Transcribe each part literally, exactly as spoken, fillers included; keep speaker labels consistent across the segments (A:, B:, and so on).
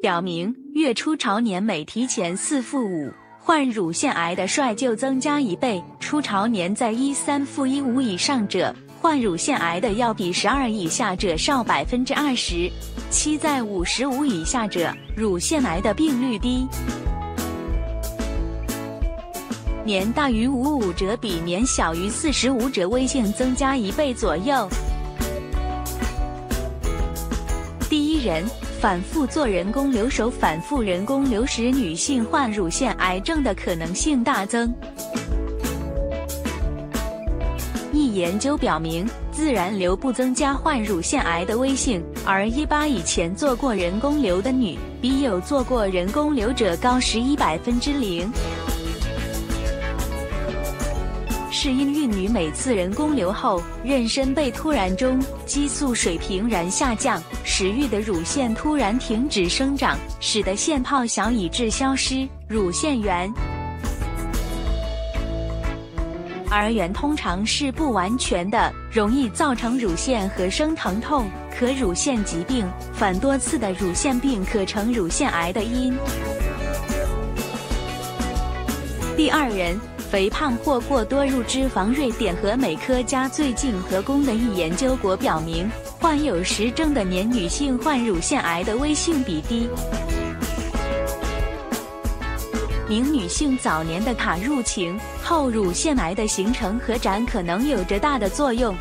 A: 表明月初潮年每提前四负五，患乳腺癌的率就增加一倍。初潮年在一三负一五以上者，患乳腺癌的要比十二以下者少百分之二十；七在五十五以下者，乳腺癌的病率低。年大于五十五者比年小于四十五者危险增加一倍左右。第一人，反复做人工流手反复人工流使女性患乳腺癌症的可能性大增。一研究表明，自然流不增加患乳腺癌的危性，而一八以前做过人工流的女，比有做过人工流者高十一百分之零。是因孕女每次人工流后，妊娠被突然中激素水平然下降，使育的乳腺突然停止生长，使得腺泡小以致消失乳腺源。而源通常是不完全的，容易造成乳腺合生疼痛，可乳腺疾病，反多次的乳腺病可成乳腺癌的因。第二人，肥胖或过多入脂肪。瑞典和美科加最近合工的一研究果表明，患有实症的年女性患乳腺癌的危性比低。名女性早年的卡入情后乳腺癌的形成和展可能有着大的作用。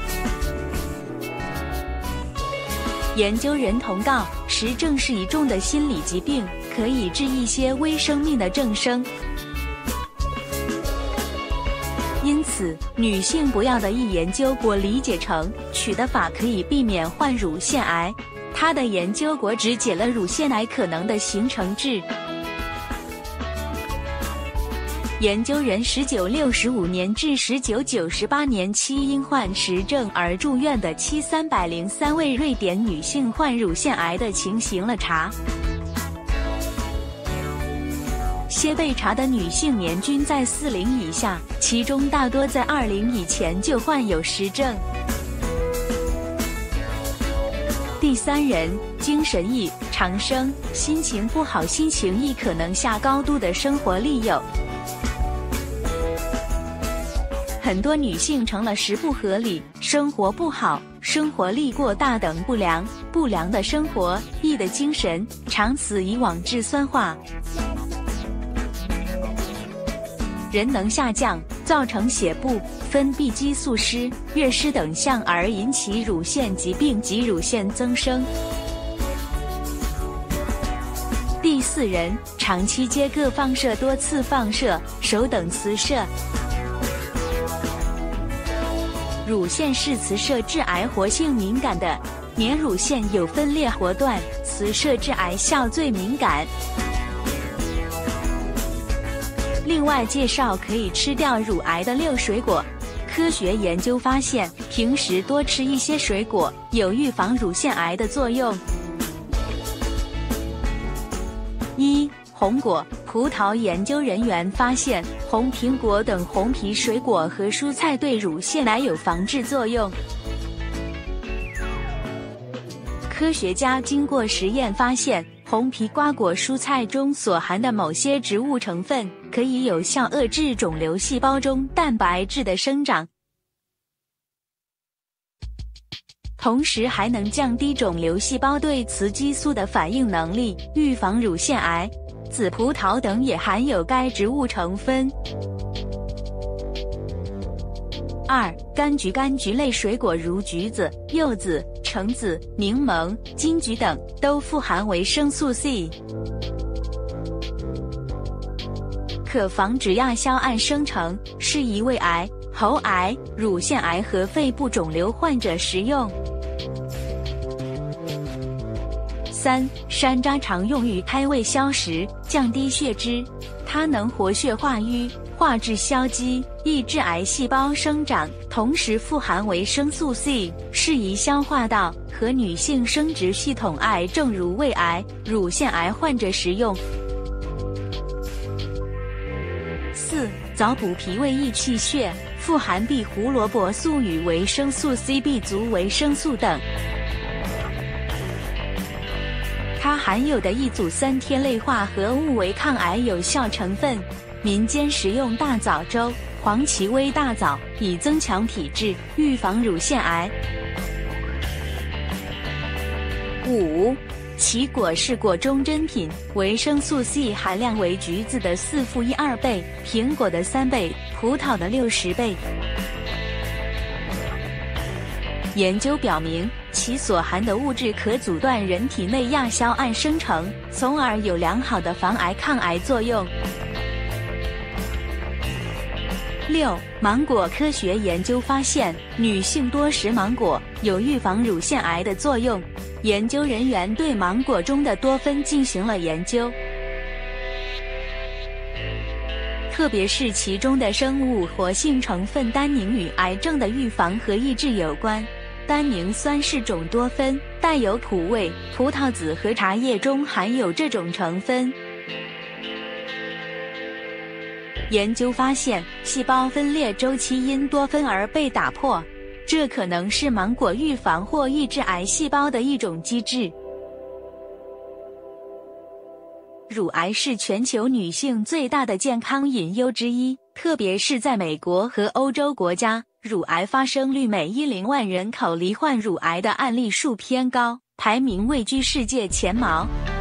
A: 研究人同告，实症是一种的心理疾病，可以致一些微生命的增生。因此，女性不要的一研究果理解成取的法可以避免患乳腺癌。他的研究果只解了乳腺癌可能的形成质。研究人十九六十五年至十九九十八年期因患实症而住院的七三百零三位瑞典女性患乳腺癌的情形了查。些被查的女性年均在四零以下，其中大多在二零以前就患有实症。第三人，精神异常生，心情不好，心情亦可能下高度的生活力有。很多女性成了食不合理、生活不好、生活力过大等不良、不良的生活、易的精神，长此以往致酸化。人能下降，造成血不分泌激素失、月失等项，而引起乳腺疾病及乳腺增生。第四人，长期接各放射、多次放射、手等磁射。乳腺是磁射致癌活性敏感的，年乳腺有分裂活断，磁射致癌效最敏感。另外介绍可以吃掉乳癌的六水果。科学研究发现，平时多吃一些水果有预防乳腺癌的作用。一、红果、葡萄。研究人员发现，红苹果等红皮水果和蔬菜对乳腺癌有防治作用。科学家经过实验发现，红皮瓜果蔬菜中所含的某些植物成分，可以有效遏制肿瘤细胞中蛋白质的生长，同时还能降低肿瘤细胞对雌激素的反应能力，预防乳腺癌。紫葡萄等也含有该植物成分。二、柑橘。柑橘类水果如橘子、柚子、橙子、柠檬、金桔等都富含维生素 C， 可防止亚硝胺生成，适宜胃癌、喉癌、乳腺癌和肺部肿瘤患者食用。三、山楂常用于开胃消食，降低血脂，它能活血化瘀、化滞消积，抑制癌细胞生长，同时富含维生素 C， 适宜消化道和女性生殖系统癌症如胃癌、乳腺癌患者食用。四、枣补脾胃益气血，富含碧胡萝卜素与维生素 C、B 族维生素等。它还含有的一组三萜类化合物为抗癌有效成分。民间食用大枣粥、黄芪煨大枣，以增强体质，预防乳腺癌。五、奇果是果中珍品，维生素 C 含量为橘子的四负一二倍，苹果的三倍，葡萄的六十倍。研究表明，其所含的物质可阻断人体内亚硝胺生成，从而有良好的防癌抗癌作用。六、芒果科学研究发现，女性多食芒果有预防乳腺癌的作用。研究人员对芒果中的多酚进行了研究，特别是其中的生物活性成分单宁与癌症的预防和抑制有关。单宁酸是种多酚，带有苦味，葡萄籽和茶叶中含有这种成分。研究发现，细胞分裂周期因多酚而被打破，这可能是芒果预防或抑制癌细胞的一种机制。乳癌是全球女性最大的健康隐忧之一，特别是在美国和欧洲国家，乳癌发生率每一零万人口罹患乳癌的案例数偏高，排名位居世界前茅。